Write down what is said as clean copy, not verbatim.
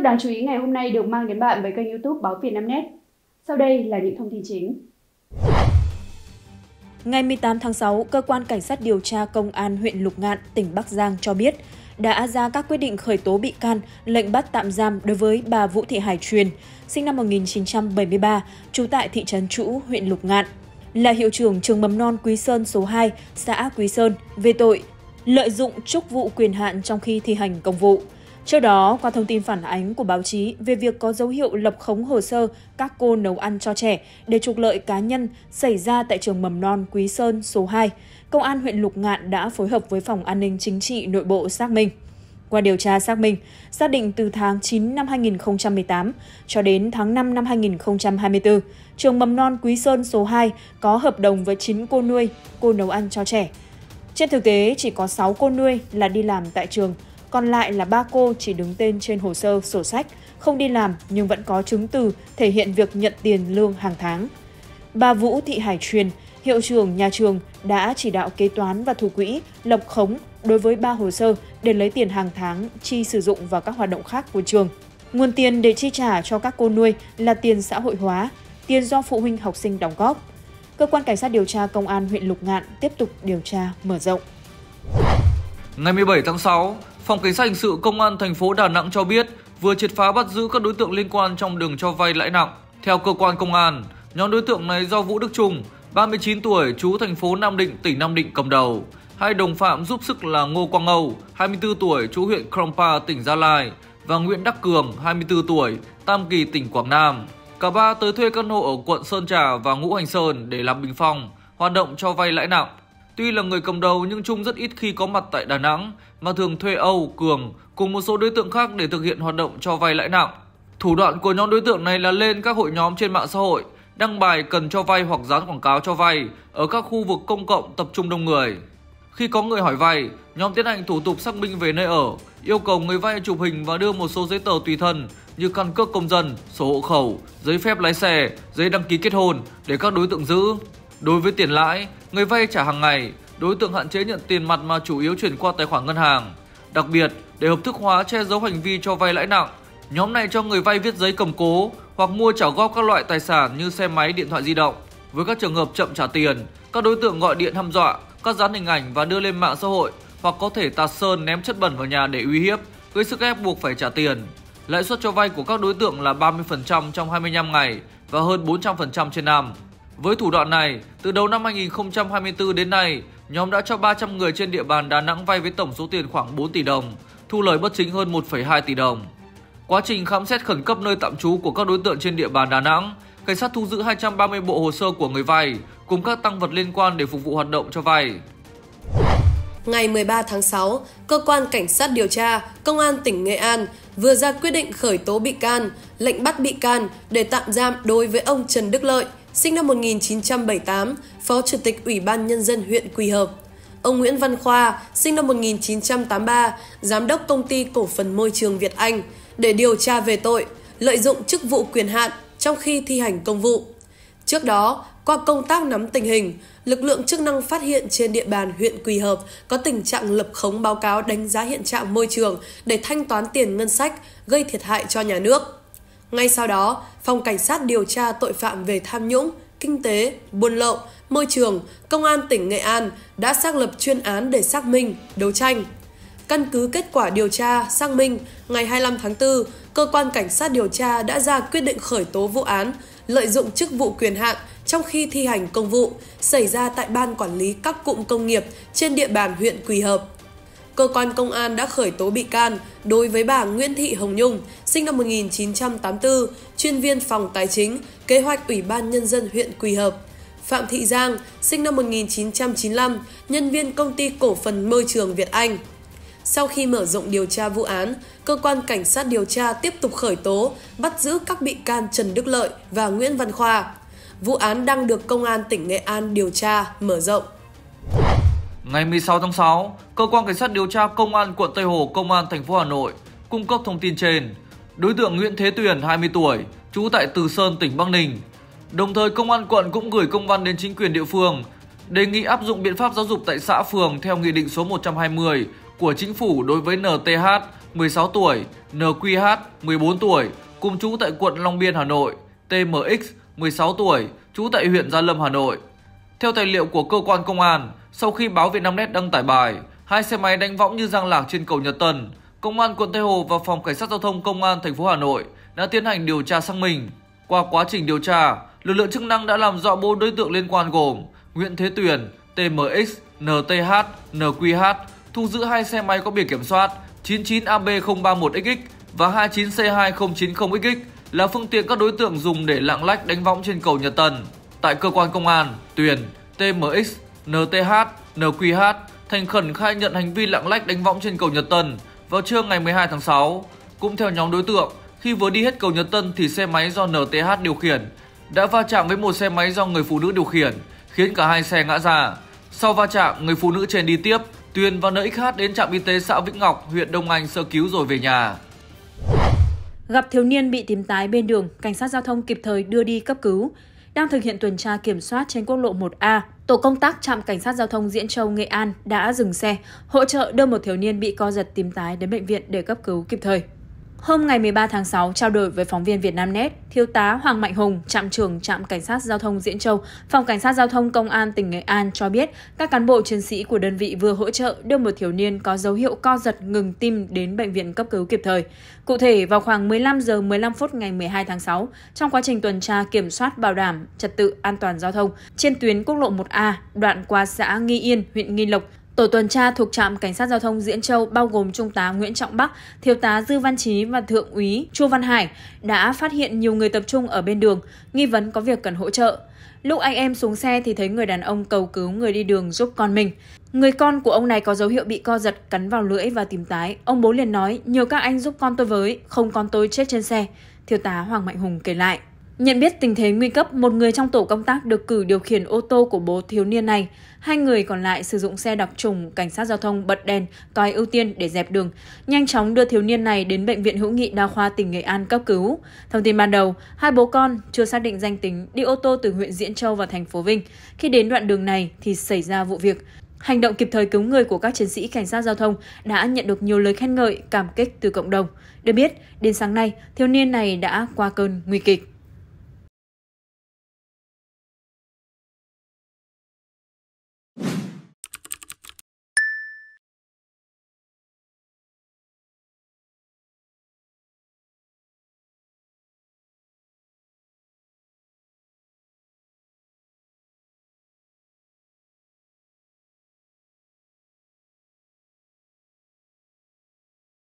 đáng chú ý ngày hôm nay được mang đến bạn với kênh YouTube Báo Vietnamnet. Sau đây là những thông tin chính. Ngày 18 tháng 6, Cơ quan Cảnh sát điều tra Công an huyện Lục Ngạn, tỉnh Bắc Giang cho biết đã ra các quyết định khởi tố bị can, lệnh bắt tạm giam đối với bà Vũ Thị Hải Truyền, sinh năm 1973, trú tại thị trấn Trũ, huyện Lục Ngạn, là hiệu trưởng trường mầm non Quý Sơn số 2, xã Quý Sơn, về tội lợi dụng chức vụ quyền hạn trong khi thi hành công vụ. Trước đó, qua thông tin phản ánh của báo chí về việc có dấu hiệu lập khống hồ sơ các cô nấu ăn cho trẻ để trục lợi cá nhân xảy ra tại trường mầm non Quý Sơn số 2, Công an huyện Lục Ngạn đã phối hợp với Phòng An ninh Chính trị Nội bộ xác minh. Qua điều tra xác minh, xác định từ tháng 9 năm 2018 cho đến tháng 5 năm 2024, trường mầm non Quý Sơn số 2 có hợp đồng với 9 cô nuôi, cô nấu ăn cho trẻ. Trên thực tế, chỉ có 6 cô nuôi là đi làm tại trường, còn lại là 3 cô chỉ đứng tên trên hồ sơ sổ sách, không đi làm nhưng vẫn có chứng từ thể hiện việc nhận tiền lương hàng tháng. Bà Vũ Thị Hải Truyền, hiệu trưởng nhà trường đã chỉ đạo kế toán và thủ quỹ lập khống đối với 3 hồ sơ để lấy tiền hàng tháng chi sử dụng vào các hoạt động khác của trường. Nguồn tiền để chi trả cho các cô nuôi là tiền xã hội hóa, tiền do phụ huynh học sinh đóng góp. Cơ quan Cảnh sát điều tra Công an huyện Lục Ngạn tiếp tục điều tra mở rộng. Ngày 17 tháng 6, Phòng Cảnh sát hình sự Công an thành phố Đà Nẵng cho biết vừa triệt phá bắt giữ các đối tượng liên quan trong đường cho vay lãi nặng. Theo cơ quan công an, nhóm đối tượng này do Vũ Đức Trung, 39 tuổi, trú thành phố Nam Định, tỉnh Nam Định cầm đầu. Hai đồng phạm giúp sức là Ngô Quang Âu, 24 tuổi, trú huyện Krongpa, tỉnh Gia Lai và Nguyễn Đắc Cường, 24 tuổi, Tam Kỳ, tỉnh Quảng Nam. Cả ba tới thuê căn hộ ở quận Sơn Trà và Ngũ Hành Sơn để làm bình phong, hoạt động cho vay lãi nặng. Tuy là người cầm đầu nhưng Trung rất ít khi có mặt tại Đà Nẵng mà thường thuê Âu, Cường cùng một số đối tượng khác để thực hiện hoạt động cho vay lãi nặng. Thủ đoạn của nhóm đối tượng này là lên các hội nhóm trên mạng xã hội, đăng bài cần cho vay hoặc dán quảng cáo cho vay ở các khu vực công cộng tập trung đông người. Khi có người hỏi vay, nhóm tiến hành thủ tục xác minh về nơi ở, yêu cầu người vay chụp hình và đưa một số giấy tờ tùy thân như căn cước công dân, sổ hộ khẩu, giấy phép lái xe, giấy đăng ký kết hôn để các đối tượng giữ. Đối với tiền lãi, người vay trả hàng ngày, đối tượng hạn chế nhận tiền mặt mà chủ yếu chuyển qua tài khoản ngân hàng. Đặc biệt, để hợp thức hóa che giấu hành vi cho vay lãi nặng, nhóm này cho người vay viết giấy cầm cố hoặc mua trả góp các loại tài sản như xe máy, điện thoại di động. Với các trường hợp chậm trả tiền, các đối tượng gọi điện hăm dọa, cắt dán hình ảnh và đưa lên mạng xã hội hoặc có thể tạt sơn ném chất bẩn vào nhà để uy hiếp, gây sức ép buộc phải trả tiền. Lãi suất cho vay của các đối tượng là 30% trong 25 ngày và hơn 400% trên năm. Với thủ đoạn này, từ đầu năm 2024 đến nay, nhóm đã cho 300 người trên địa bàn Đà Nẵng vay với tổng số tiền khoảng 4 tỷ đồng, thu lời bất chính hơn 1,2 tỷ đồng. Quá trình khám xét khẩn cấp nơi tạm trú của các đối tượng trên địa bàn Đà Nẵng, cảnh sát thu giữ 230 bộ hồ sơ của người vay cùng các tang vật liên quan để phục vụ hoạt động cho vay. Ngày 13 tháng 6, Cơ quan Cảnh sát điều tra Công an tỉnh Nghệ An vừa ra quyết định khởi tố bị can, lệnh bắt bị can để tạm giam đối với ông Trần Đức Lợi, sinh năm 1978, Phó Chủ tịch Ủy ban Nhân dân huyện Quỳ Hợp. Ông Nguyễn Văn Khoa, sinh năm 1983, Giám đốc Công ty Cổ phần Môi trường Việt Anh, để điều tra về tội lợi dụng chức vụ quyền hạn trong khi thi hành công vụ. Trước đó, qua công tác nắm tình hình, lực lượng chức năng phát hiện trên địa bàn huyện Quỳ Hợp có tình trạng lập khống báo cáo đánh giá hiện trạng môi trường để thanh toán tiền ngân sách, gây thiệt hại cho nhà nước. Ngay sau đó, Phòng Cảnh sát điều tra tội phạm về tham nhũng, kinh tế, buôn lậu, môi trường, Công an tỉnh Nghệ An đã xác lập chuyên án để xác minh, đấu tranh. Căn cứ kết quả điều tra, xác minh, ngày 25 tháng 4, Cơ quan Cảnh sát điều tra đã ra quyết định khởi tố vụ án lợi dụng chức vụ quyền hạn trong khi thi hành công vụ xảy ra tại Ban Quản lý các cụm công nghiệp trên địa bàn huyện Quỳ Hợp. Cơ quan công an đã khởi tố bị can đối với bà Nguyễn Thị Hồng Nhung, sinh năm 1984, chuyên viên phòng tài chính, kế hoạch Ủy ban Nhân dân huyện Quỳ Hợp. Phạm Thị Giang, sinh năm 1995, nhân viên Công ty Cổ phần Môi trường Việt Anh. Sau khi mở rộng điều tra vụ án, Cơ quan Cảnh sát điều tra tiếp tục khởi tố, bắt giữ các bị can Trần Đức Lợi và Nguyễn Văn Khoa. Vụ án đang được Công an tỉnh Nghệ An điều tra, mở rộng. Ngày 16 tháng 6, Cơ quan Cảnh sát điều tra Công an quận Tây Hồ, Công an thành phố Hà Nội cung cấp thông tin trên. Đối tượng Nguyễn Thế Tuyền, 20 tuổi, trú tại Từ Sơn, tỉnh Bắc Ninh. Đồng thời, Công an quận cũng gửi công văn đến chính quyền địa phương, đề nghị áp dụng biện pháp giáo dục tại xã phường theo Nghị định số 120 của Chính phủ đối với NTH, 16 tuổi, NQH, 14 tuổi, cùng trú tại quận Long Biên, Hà Nội, TMX, 16 tuổi, trú tại huyện Gia Lâm, Hà Nội. Theo tài liệu của cơ quan công an, sau khi báo Vietnamnet đăng tải bài hai xe máy đánh võng như giang lạc trên cầu Nhật Tân, Công an quận Tây Hồ và Phòng Cảnh sát Giao thông Công an thành phố Hà Nội đã tiến hành điều tra xác minh. Qua quá trình điều tra, lực lượng chức năng đã làm rõ 4 đối tượng liên quan gồm Nguyễn Thế Tuyền, TMX, NTH, NQH, thu giữ 2 xe máy có biển kiểm soát 99AB031XX và 29C2090XX là phương tiện các đối tượng dùng để lạng lách đánh võng trên cầu Nhật Tân. Tại cơ quan công an, Tuyền, TMX, NTH, NQH thành khẩn khai nhận hành vi lạng lách đánh võng trên cầu Nhật Tân vào trưa ngày 12 tháng 6. Cũng theo nhóm đối tượng, khi vừa đi hết cầu Nhật Tân thì xe máy do NTH điều khiển đã va chạm với một xe máy do người phụ nữ điều khiển, khiến cả hai xe ngã ra. Sau va chạm, người phụ nữ trên đi tiếp, Tuyền và NXH đến trạm y tế xã Vĩnh Ngọc, huyện Đông Anh sơ cứu rồi về nhà. Gặp thiếu niên bị tím tái bên đường, cảnh sát giao thông kịp thời đưa đi cấp cứu. Đang thực hiện tuần tra kiểm soát trên quốc lộ 1A, tổ công tác trạm cảnh sát giao thông Diễn Châu, Nghệ An đã dừng xe, hỗ trợ đưa một thiếu niên bị co giật tím tái đến bệnh viện để cấp cứu kịp thời. Hôm ngày 13 tháng 6, trao đổi với phóng viên Vietnamnet, Thiếu tá Hoàng Mạnh Hùng, trạm trưởng trạm cảnh sát giao thông Diễn Châu, Phòng Cảnh sát Giao thông Công an tỉnh Nghệ An cho biết các cán bộ chiến sĩ của đơn vị vừa hỗ trợ đưa một thiếu niên có dấu hiệu co giật ngừng tim đến bệnh viện cấp cứu kịp thời. Cụ thể, vào khoảng 15 giờ 15 phút ngày 12 tháng 6, trong quá trình tuần tra kiểm soát bảo đảm trật tự an toàn giao thông trên tuyến quốc lộ 1A, đoạn qua xã Nghi Yên, huyện Nghi Lộc, tổ tuần tra thuộc trạm cảnh sát giao thông Diễn Châu bao gồm Trung tá Nguyễn Trọng Bắc, Thiếu tá Dư Văn Chí và Thượng úy Chu Văn Hải đã phát hiện nhiều người tập trung ở bên đường, nghi vấn có việc cần hỗ trợ. Lúc anh em xuống xe thì thấy người đàn ông cầu cứu người đi đường giúp con mình. Người con của ông này có dấu hiệu bị co giật, cắn vào lưỡi và tím tái. Ông bố liền nói, nhờ các anh giúp con tôi với, không con tôi chết trên xe. Thiếu tá Hoàng Mạnh Hùng kể lại. Nhận biết tình thế nguy cấp, một người trong tổ công tác được cử điều khiển ô tô của bố thiếu niên này. 2 người còn lại sử dụng xe đặc trùng cảnh sát giao thông bật đèn, còi ưu tiên để dẹp đường, nhanh chóng đưa thiếu niên này đến Bệnh viện Hữu nghị Đa khoa tỉnh Nghệ An cấp cứu. Thông tin ban đầu, 2 bố con chưa xác định danh tính đi ô tô từ huyện Diễn Châu vào thành phố Vinh. Khi đến đoạn đường này thì xảy ra vụ việc. Hành động kịp thời cứu người của các chiến sĩ cảnh sát giao thông đã nhận được nhiều lời khen ngợi, cảm kích từ cộng đồng. Được biết, đến sáng nay, thiếu niên này đã qua cơn nguy kịch.